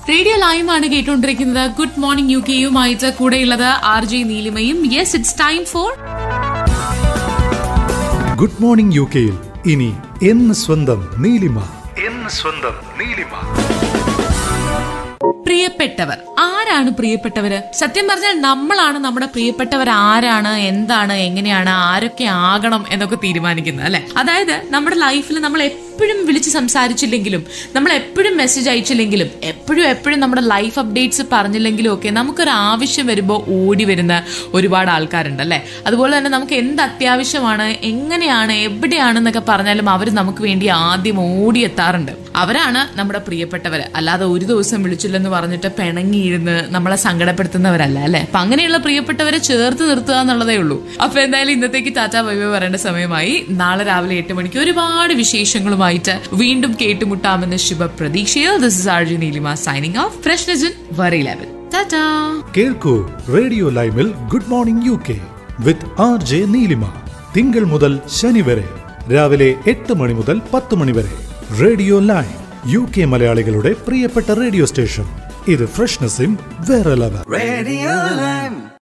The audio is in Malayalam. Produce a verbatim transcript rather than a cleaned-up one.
റേഡിയോ ലൈവാണ് കേട്ടുകൊണ്ടിരിക്കുന്നത്. ഗുഡ് മോർണിംഗ് യു കെയുമായിട്ട് കൂടെയുള്ളത് ആർ ജെ നീലിമയും. Yes, it's time for good morning U കെയിൽ ഇനി എന്ന് സ്വന്തം നീലിമ. എന്ന് സ്വന്തം നീലിമ. പ്രിയപ്പെട്ടവർ. ആരാണ് പ്രിയപ്പെട്ടവര്? സത്യം പറഞ്ഞാൽ നമ്മളാണ് നമ്മുടെ പ്രിയപ്പെട്ടവർ ആരാണ്, എന്താണ്, എങ്ങനെയാണ്, ആരൊക്കെ ആകണം എന്നൊക്കെ തീരുമാനിക്കുന്നത്, അല്ലെ? അതായത് നമ്മുടെ ലൈഫിൽ നമ്മൾ എപ്പോഴും വിളിച്ച് സംസാരിച്ചില്ലെങ്കിലും, നമ്മൾ എപ്പോഴും മെസ്സേജ് അയച്ചില്ലെങ്കിലും, എപ്പോഴും എപ്പോഴും നമ്മുടെ ലൈഫ് അപ്ഡേറ്റ്സ് പറഞ്ഞില്ലെങ്കിലും ഒക്കെ നമുക്കൊരു ആവശ്യം വരുമ്പോൾ ഓടി വരുന്ന ഒരുപാട് ആൾക്കാരുണ്ട്, അല്ലെ? അതുപോലെ തന്നെ നമുക്ക് എന്ത് അത്യാവശ്യമാണ്, എങ്ങനെയാണ്, എവിടെയാണെന്നൊക്കെ പറഞ്ഞാലും അവർ നമുക്ക് വേണ്ടി ആദ്യം ഓടിയെത്താറുണ്ട്. അവരാണ് നമ്മുടെ പ്രിയപ്പെട്ടവര്. അല്ലാതെ ഒരു ദിവസം വിളിച്ചില്ലെന്ന് പറഞ്ഞിട്ട് പിണങ്ങിയിരുന്ന് നമ്മളെ സങ്കടപ്പെടുത്തുന്നവരല്ല, അല്ലെ? അപ്പൊ അങ്ങനെയുള്ള പ്രിയപ്പെട്ടവരെ ചേർത്ത് നിർത്തുക എന്നുള്ളതേ ഉള്ളൂ. അപ്പൊ എന്തായാലും ഇന്നത്തേക്ക് ടാറ്റാ ബൈ ബൈ പറയേണ്ട സമയമായി. നാളെ രാവിലെ എട്ട് മണിക്ക് ഒരുപാട് വിശേഷങ്ങളുമായിട്ട് വീണ്ടും കേട്ടുമുട്ടാമെന്ന ശുഭപ്രതീക്ഷയിൽ this is R J Neelima signing off. Freshness in വെറി ലെവൽ. ടാറ്റാ. കേൾക്കൂ റേഡിയോ ലൈവിൽ good morning U K with R J Neelima. തിങ്കൾ മുതൽ ശനി വരെ രാവിലെ എട്ട് മണി മുതൽ പത്ത് മണി വരെ. റേഡിയോ ലൈവ്, യു കെ മലയാളികളുടെ പ്രിയപ്പെട്ട റേഡിയോ സ്റ്റേഷൻ. ഇത് ഫ്രഷ്നെസ് ഇൻ വേറെ ലെവൽ.